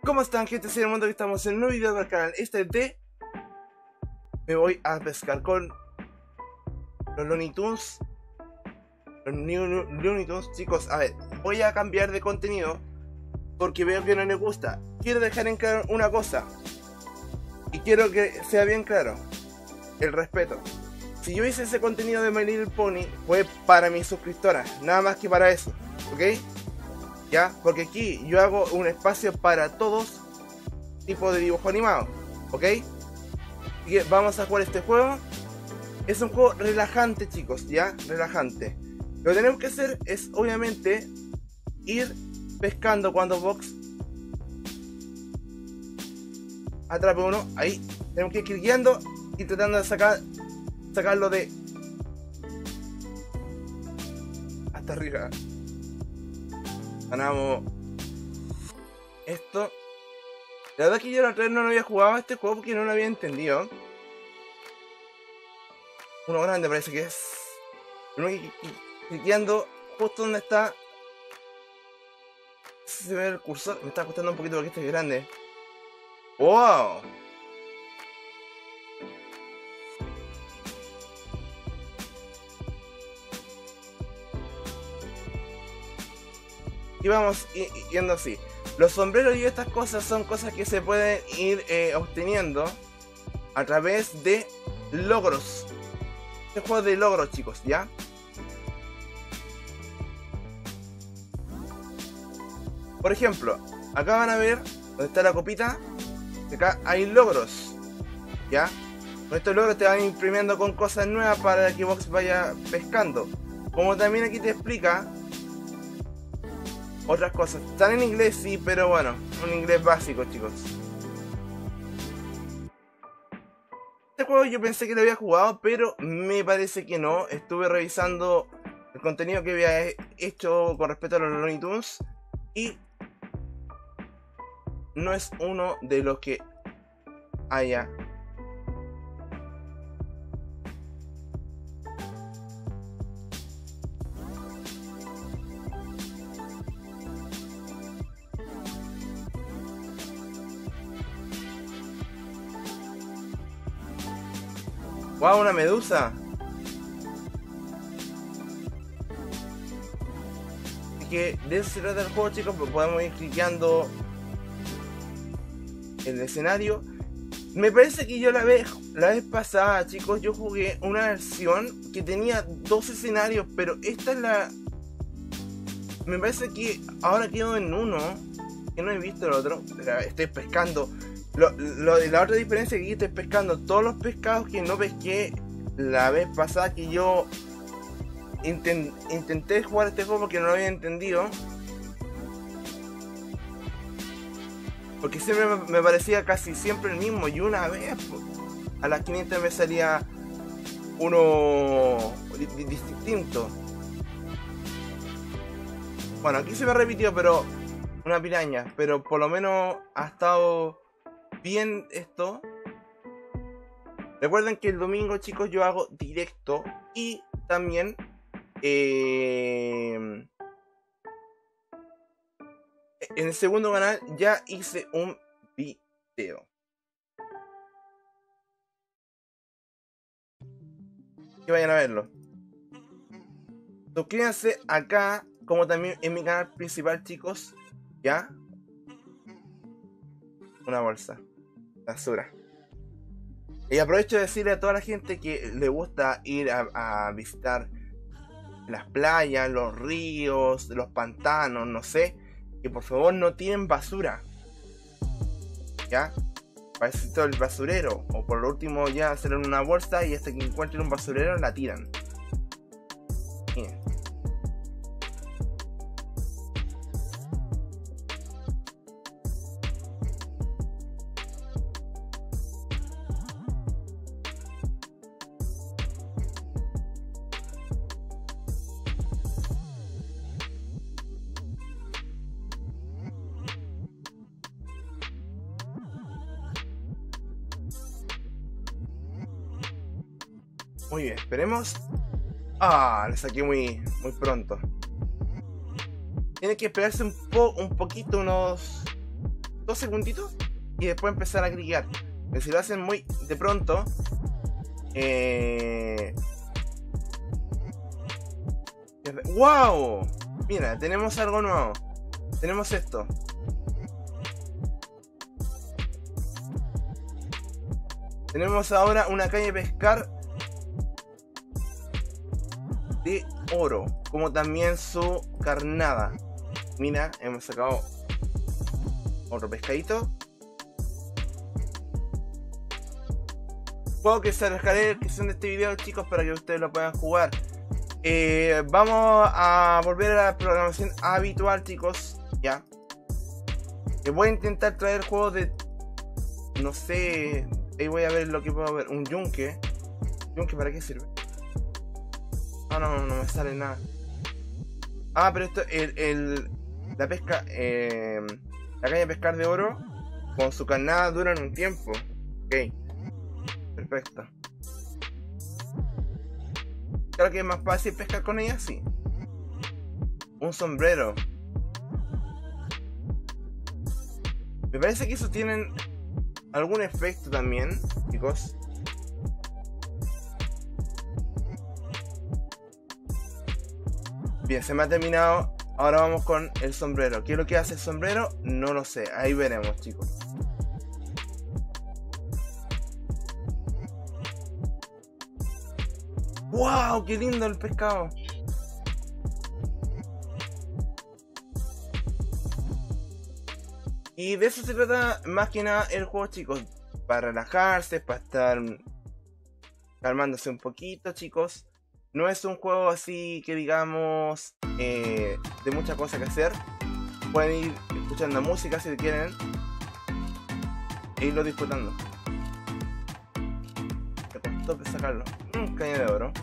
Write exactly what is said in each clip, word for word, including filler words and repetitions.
¿Cómo están, gente? Soy el mundo que estamos en un nuevo video del canal. Este de... Me voy a pescar con... Los Looney Tunes. Los New, New, Looney Tunes. Chicos, a ver, voy a cambiar de contenido porque veo que no les gusta. Quiero dejar en claro una cosa, y quiero que sea bien claro: el respeto. Si yo hice ese contenido de My Little Pony, fue para mis suscriptoras, nada más que para eso, ¿ok? ¿Ya? Porque aquí yo hago un espacio para todos tipos de dibujo animado, ¿ok? Y vamos a jugar este juego. Es un juego relajante, chicos, ¿ya? Relajante. Lo que tenemos que hacer es, obviamente, ir pescando cuando Box atrape uno. Ahí tenemos que ir guiando y tratando de sacar sacarlo de hasta arriba. Ganamos esto. La verdad es que yo la otra vez no lo había jugado a este juego porque no lo había entendido. Uno grande parece que es. Tenemos que ir cliqueando justo donde está. Si se ve el cursor, me está costando un poquito porque este es grande. ¡Wow! Y vamos yendo así. Los sombreros y estas cosas son cosas que se pueden ir eh, obteniendo a través de logros. Este juego de logros, chicos, ¿ya? Por ejemplo, acá van a ver donde está la copita. Acá hay logros, ¿ya? Con estos logros te van imprimiendo con cosas nuevas para que Box vaya pescando. Como también aquí te explica otras cosas. Están en inglés, sí, pero bueno, un inglés básico, chicos. Este juego yo pensé que lo había jugado, pero me parece que no. Estuve revisando el contenido que había hecho con respecto a los Looney Tunes y no es uno de los que haya. ¡Wow! Una medusa. Así que de eso se trata el juego, chicos, pues podemos ir cliqueando el escenario. Me parece que yo la vez, la vez pasada, chicos, yo jugué una versión que tenía dos escenarios, pero esta es la... Me parece que ahora quedo en uno, que no he visto el otro. Estoy pescando. Lo, lo, la otra diferencia es que aquí estoy pescando todos los pescados que no pesqué la vez pasada que yo intent, intenté jugar este juego porque no lo había entendido. Porque siempre me, me parecía casi siempre el mismo. Y una vez a las quinientas me salía uno di, di, distinto. Bueno, aquí se me repitió, pero una piraña. Pero por lo menos ha estado bien esto. Recuerden que el domingo, chicos, yo hago directo. Y también eh, en el segundo canal ya hice un video. Que vayan a verlo. Suscríbanse acá, como también en mi canal principal, chicos. ¿Ya? Una bolsa. Basura. Y aprovecho de decirle a toda la gente que le gusta ir a, a visitar las playas, los ríos, los pantanos, no sé, que por favor no tiren basura, ¿ya? Para eso todo el basurero, o por lo último ya hacer una bolsa y hasta que encuentren un basurero la tiran. Miren. Muy bien, esperemos. Ah, le saqué muy, muy pronto. Tiene que esperarse un, po un poquito, unos dos segunditos y después empezar a cliquear. Pero si lo hacen muy de pronto, eh... ¡wow! Mira, tenemos algo nuevo. Tenemos esto. Tenemos ahora una caña de pescar de oro, como también su carnada. Mira, hemos sacado otro pescadito. Puedo que se dejaré la descripción de este video, chicos, para que ustedes lo puedan jugar. Eh, vamos a volver a la programación habitual, chicos. Ya. Que voy a intentar traer juegos de... No sé... Ahí voy a ver lo que puedo ver. Un yunque. ¿Yunque para qué sirve? Ah, no, no, no me sale nada. Ah, pero esto... El, el, la pesca... Eh, la caña de pescar de oro con su carnada duran un tiempo. Ok. Perfecto. Creo que es más fácil pescar con ella, sí. Un sombrero. Me parece que eso tienen algún efecto también, chicos. Bien, se me ha terminado. Ahora vamos con el sombrero. ¿Qué es lo que hace el sombrero? No lo sé. Ahí veremos, chicos. ¡Wow! ¡Qué lindo el pescado! Y de eso se trata más que nada el juego, chicos. Para relajarse, para estar calmándose un poquito, chicos. No es un juego así que digamos eh, de muchas cosas que hacer. Pueden ir escuchando música si quieren e irlo disfrutando. Me costó sacarlo. Mm, caña de oro.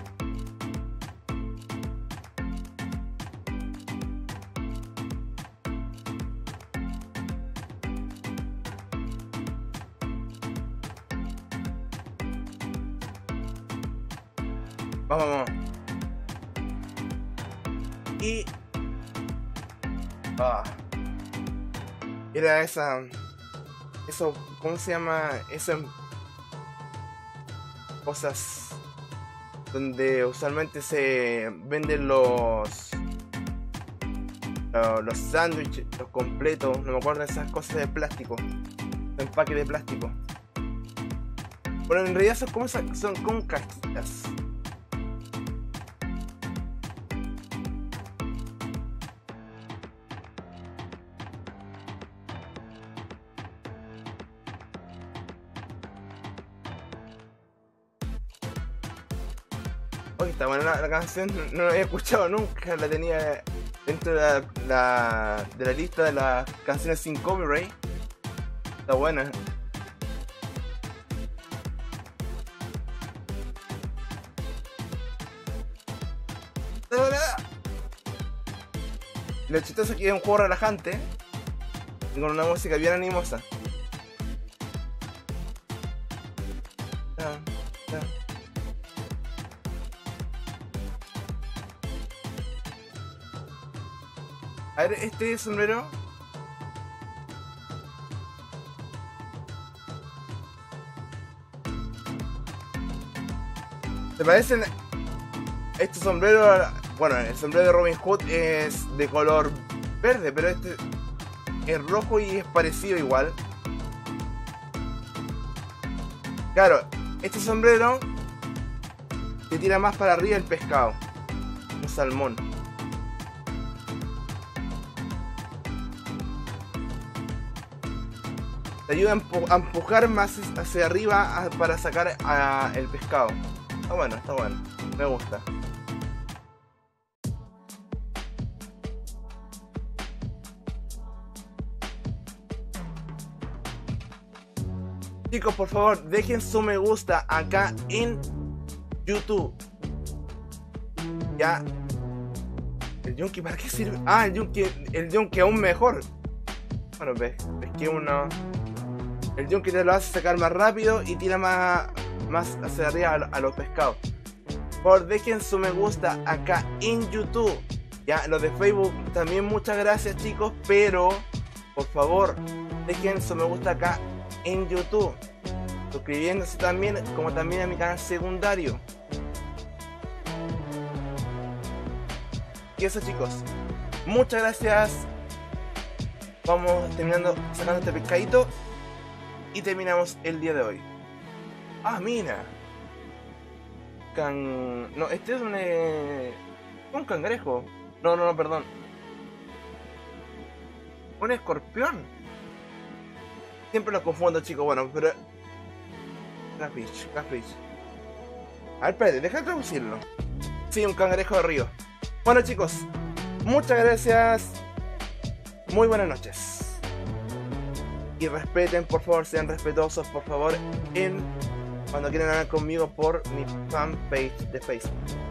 Vamos, vamos. Y... Ah. Era esa... Eso... ¿Cómo se llama? Eso... Cosas... Donde usualmente se venden los... Los, los sándwiches, los completos. No me acuerdo de esas cosas de plástico. De empaque de plástico. Bueno, en realidad son como, son como cajitas. Oye, está buena la, la canción, no la había escuchado nunca, la tenía dentro de la, la, de la lista de las canciones sin copyright. Está buena. Lo chistoso es que es un juego relajante y con una música bien animosa. A ver, este sombrero. ¿Te parecen? Este sombrero, bueno, el sombrero de Robin Hood es de color verde, pero este es rojo y es parecido igual. Claro, este sombrero te tira más para arriba el pescado, un salmón. Te ayuda a, empu a empujar más hacia arriba a, para sacar a, el pescado. Está bueno, está bueno. Me gusta. Chicos, por favor, dejen su me gusta acá en YouTube. Ya. ¿El yunque para qué sirve? Ah, el yunque, el yunque aún mejor. Bueno, ves, ves que uno... El yunque te lo hace sacar más rápido y tira más, más hacia arriba a, a los pescados. Por favor, dejen su me gusta acá en YouTube. Ya, los de Facebook también muchas gracias, chicos, pero por favor, dejen su me gusta acá en YouTube, suscribiéndose también, como también a mi canal secundario. Y eso, chicos, muchas gracias. Vamos terminando, sacando este pescadito y terminamos el día de hoy. Ah, mira. Can... No, este es un... Eh... un cangrejo. No, no, no, perdón. Un escorpión. Siempre los confundo, chicos. Bueno, pero... Catfish, catfish. A ver, espérate, deja de traducirlo. Sí, un cangrejo de río. Bueno, chicos, muchas gracias. Muy buenas noches. Y respeten, por favor, sean respetuosos, por favor, en... cuando quieran hablar conmigo por mi fanpage de Facebook.